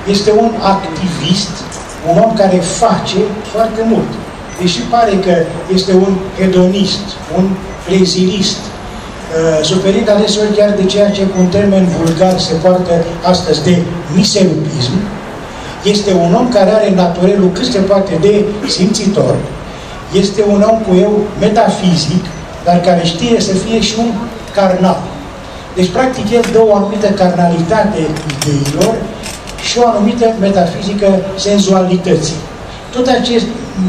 Este un activist, un om care face foarte mult. Deși pare că este un hedonist, un plezirist, suferind adeseori chiar de ceea ce cu un termen vulgar se poartă astăzi de miserupism, este un om care are naturelul cât se poate de simțitor, este un om cu eu metafizic, dar care știe să fie și un carnal. Deci, practic, el dă o anumită carnalitate ideilor și o anumită metafizică senzualității. Tot acest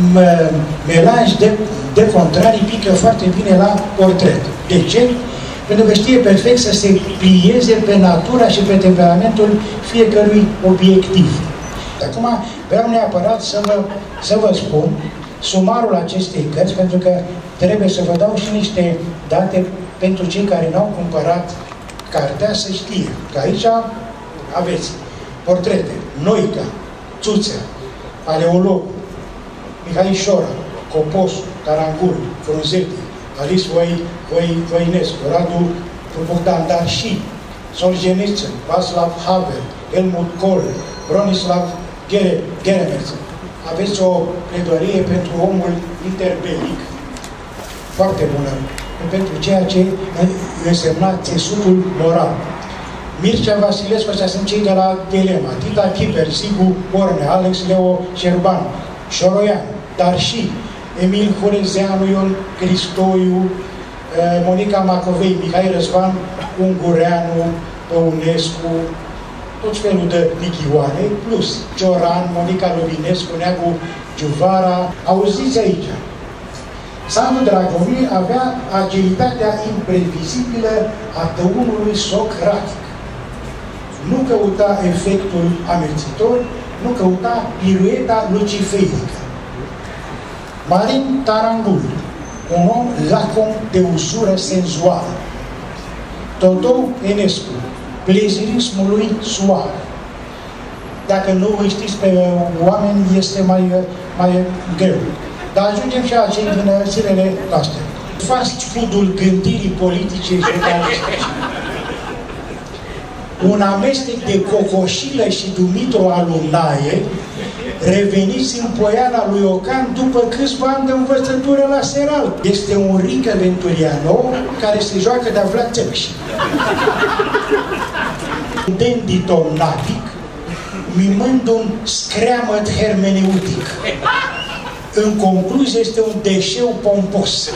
melanj de contrarii pică foarte bine la portret. De ce? Pentru că știe perfect să se plieze pe natura și pe temperamentul fiecărui obiectiv. Acum vreau neapărat să vă spun sumarul acestei cărți, pentru că trebuie să vă dau și niște date pentru cei care n-au cumpărat cartea, să știe că aici aveți portrete: Noica, Țuțea, Paleologu, Mihai Șora, Coposu, Tarangul, Frunzeti, Alice Voinescu, Radu Bogdan, dar și Solzhenitsyn, Václav Havel, Helmut Kohl, Bronislav Geremeț. Aveți o pledoarie pentru omul interbelic foarte bună, pentru ceea ce însemna țesutul moral. Mircea Vasilescu, ăștia sunt cei de la Dilema, Tita Chiper, Sigu Orne, Alex Leo Șerban, Șoroian, dar și Emil Hurezeanu, Ion Cristoiu, Monica Macovei, Mihai Răzvan Ungureanu, Păunescu, tot felul de lichioane, plus Cioran, Monica Lovinescu, Neagu Giuvara. Auziți aici, Sandu Dragomir avea agilitatea imprevizibilă a tăunului socratic. Nu căuta efectul amețitor, nu căuta pirueta luciferică. Marin Tarangul, un om lacom de usură senzuală. Todou Enescu, plezirismului suav. Dacă nu îi știți pe oameni, este mai greu. Dar ajungem și la cei din zilele noastre. Fast food-ul gândirii politice și realistice. Un amestec de cocoșilă și Dumitru Alunaie, reveniți în Poiana lui Ocan după câțiva ani de învățătură la Seral. Este un Rică Venturiano care se joacă de Vlad Țepeș. Un dandy tomnatic, mimând un screamăt hermeneutic. În concluzie, este un deșeu pompos.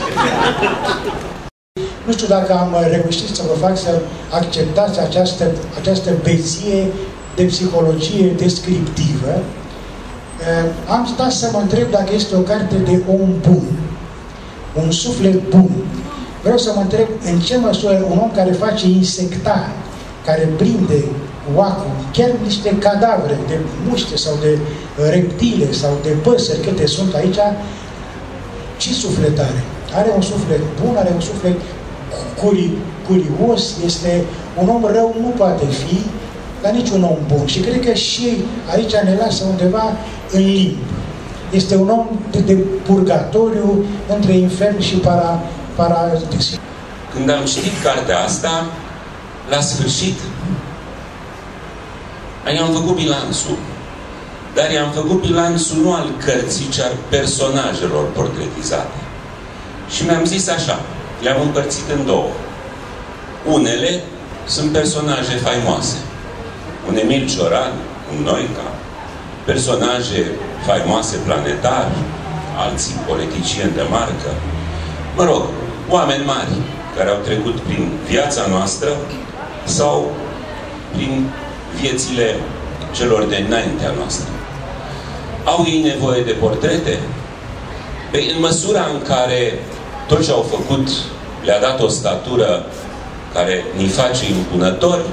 Nu știu dacă am reușit să vă fac să acceptați această beție de psihologie descriptivă. Am stat să mă întreb dacă este o carte de om bun, un suflet bun. Vreau să mă întreb în ce măsură un om care face insectare, care prinde oacul, chiar niște cadavre de muște sau de reptile sau de păsări, câte sunt aici, ce suflet are? Are un suflet bun, are un suflet curios, este un om rău, nu poate fi, dar nici un om bun. Și cred că și aici ne lasă undeva în limb. Este un om de purgatoriu între infern și paradis. Când am citit cartea asta, la sfârșit, i-am făcut bilanțul. Dar i-am făcut bilanțul nu al cărții, ci al personajelor portretizate. Și mi-am zis așa, le-am împărțit în două. Unele sunt personaje faimoase. Un Emil Cioran, un Noica, personaje faimoase planetar, alții politicieni de marcă. Mă rog, oameni mari care au trecut prin viața noastră sau prin viețile celor de înaintea noastră. Au ei nevoie de portrete? Păi, în măsura în care tot ce au făcut le-a dat o statură care ni face impunători,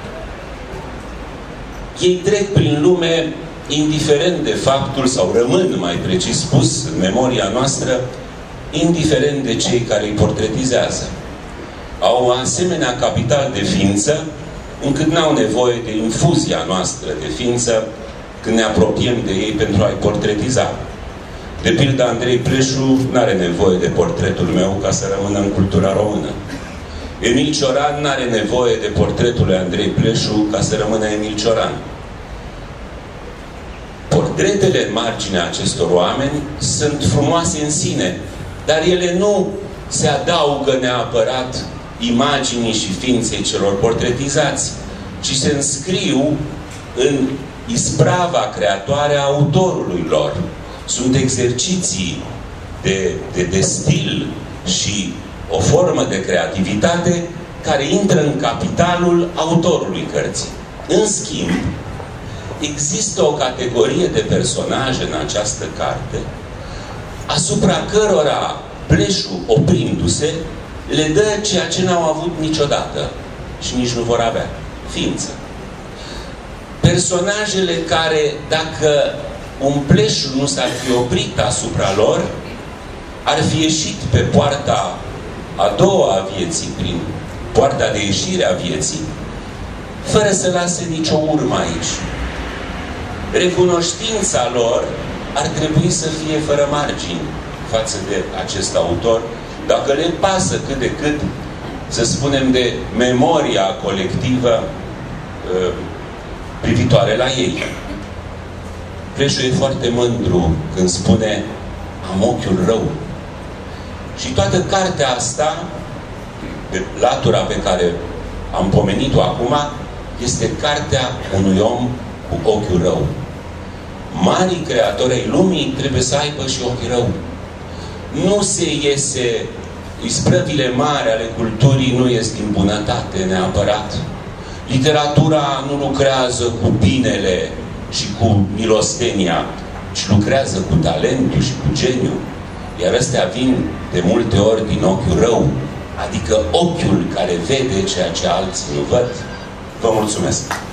ei trec prin lume indiferent de faptul, sau rămân, mai precis spus, în memoria noastră, indiferent de cei care îi portretizează. Au asemenea capital de ființă, încât n-au nevoie de infuzia noastră de ființă când ne apropiem de ei pentru a-i portretiza. De pildă, Andrei Pleșu n-are nevoie de portretul meu ca să rămână în cultura română. Emil Cioran n-are nevoie de portretul lui Andrei Pleșu ca să rămână Emil Cioran. Portretele în marginea acestor oameni sunt frumoase în sine, dar ele nu se adaugă neapărat imaginii și ființei celor portretizați, ci se înscriu în isprava creatoare a autorului lor. Sunt exerciții de stil și o formă de creativitate care intră în capitalul autorului cărții. În schimb, există o categorie de personaje în această carte asupra cărora Pleșu, oprindu-se, le dă ceea ce n-au avut niciodată și nici nu vor avea: ființă. Personajele care, dacă un Pleșu nu s-ar fi oprit asupra lor, ar fi ieșit pe poarta a doua a vieții, prin poarta de ieșire a vieții, fără să lase nicio urmă aici. Recunoștința lor ar trebui să fie fără margini față de acest autor, dacă le pasă cât de cât, să spunem, de memoria colectivă privitoare la ei. Pleșu e foarte mândru când spune: am ochiul rău. Și toată cartea asta, de latura pe care am pomenit-o acum, este cartea unui om cu ochiul rău. Marii creatori ai lumii trebuie să aibă și ochi rău. Nu se iese, isprăvile mari ale culturii nu ies din bunătate neapărat. Literatura nu lucrează cu binele și cu milostenia, ci lucrează cu talentul și cu geniu. Iar astea vin de multe ori din ochiul rău, adică ochiul care vede ceea ce alții nu văd. Vă mulțumesc!